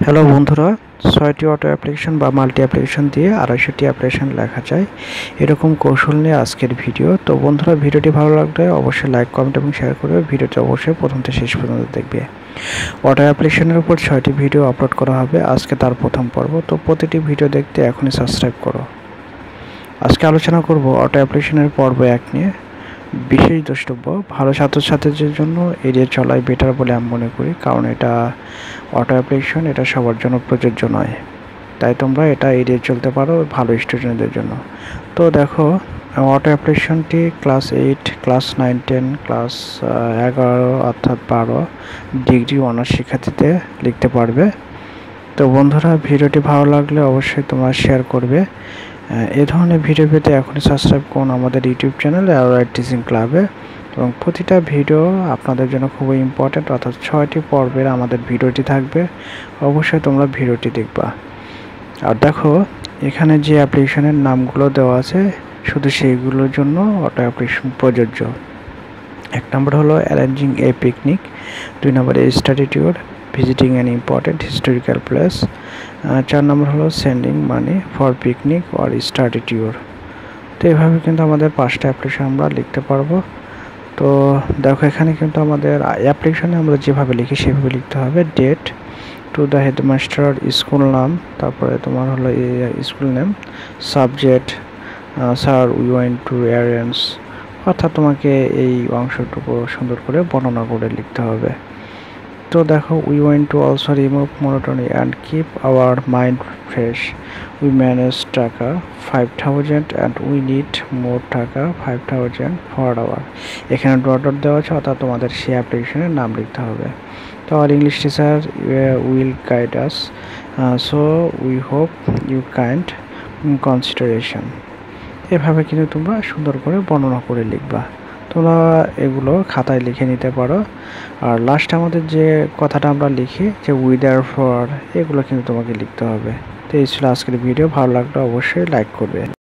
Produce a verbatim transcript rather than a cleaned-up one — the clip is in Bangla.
হ্যালো বন্ধুরা, ছয়টি অটো অ্যাপ্লিকেশন বা মাল্টি অ্যাপ্লিকেশন দিয়ে আড়াইশোটি অ্যাপ্লিকেশন লেখা যায় এরকম কৌশল নিয়ে আজকের ভিডিও। তো বন্ধুরা, ভিডিওটি ভালো লাগলে অবশ্যই লাইক, কমেন্ট এবং শেয়ার করবে। ভিডিওটি অবশ্যই প্রথম থেকে শেষ পর্যন্ত দেখবে। অটো অ্যাপ্লিকেশনের উপর ছয়টি ভিডিও আপলোড করা হবে, আজকে তার প্রথম পর্ব। তো প্রতিটি ভিডিও দেখতে এখনই সাবস্ক্রাইব করো। আজকে আলোচনা করব অটো অ্যাপ্লিকেশনের পর্ব এক নিয়ে। বিশেষ দ্রষ্টব্য, ভালো ছাত্রছাত্রীদের জন্য এড়িয়ে চলাই বেটার বলে আমি মনে করি, কারণ এটা অটো অ্যাপ্লিকেশন, এটা সবার জন্য প্রযোজ্য নয়। তাই তোমরা এটা এড়িয়ে চলতে পারো ভালো স্টুডেন্টদের জন্য। তো দেখো, অটো অ্যাপ্লিকেশনটি class eight, class nine, ten, class এগারো অর্থাৎ বারো ডিগ্রি অনার্স শিক্ষার্থীতে লিখতে পারবে। তো বন্ধুরা, ভিডিওটি ভালো লাগলে অবশ্যই তোমরা শেয়ার করবে। এ ধরনের ভিডিও পেতে এখনই সাবস্ক্রাইব করুন আমাদের ইউটিউব চ্যানেল অ্যারোলাইট টিচিং ক্লাবে। এবং প্রতিটা ভিডিও আপনাদের জন্য খুবই ইম্পর্ট্যান্ট, অর্থাৎ ছয়টি পর্বের আমাদের ভিডিওটি থাকবে, অবশ্যই তোমরা ভিডিওটি দেখবা। আর দেখো, এখানে যে অ্যাপ্লিকেশনের নামগুলো দেওয়া আছে শুধু সেইগুলোর জন্য অটো অ্যাপ্লিকেশন প্রযোজ্য। এক নম্বর হলো অ্যারেঞ্জিং এ পিকনিক, দুই number a study tour, visiting an important historical place, চার নম্বর হলো sending money for picnic or study tour. তো এইভাবে কিন্তু আমাদের পাঁচটা অ্যাপ্লিকেশন আমরা লিখতে পারবো। তো দেখো, এখানে কিন্তু আমাদের অ্যাপ্লিকেশনে আমরা যেভাবে লিখি সেভাবে লিখতে হবে। Date, to the headmaster, school নাম, তারপরে তোমার হলো school name, subject sir we went to arrange, অর্থাৎ তোমাকে এই অংশটুকু সুন্দর করে বর্ণনা করে লিখতে হবে। তো দেখো, we went to also remove monotony and keep our mind fresh, we manage টাকা five thousand and we need more টাকা ফাইভ থাউজেন্ড ফর আওয়ার। এখানে ডট ডট দেওয়া আছে, অর্থাৎ তোমাদের সেই অ্যাপ্লিকেশনের নাম লিখতে হবে। তো আর English teacher will guide us, so we hope you kind consideration. এভাবে কিন্তু তোমরা সুন্দর করে বর্ণনা করে লিখবা। তোমরা এগুলো খাতায় লিখে নিতে পারো। আর লাস্টে আমাদের যে কথাটা আমরা লিখি যে উই দেয়ার ফর, এগুলো কিন্তু তোমাকে লিখতে হবে। তো এই ছিল আজকের ভিডিও, ভালো লাগলে অবশ্যই লাইক করবে।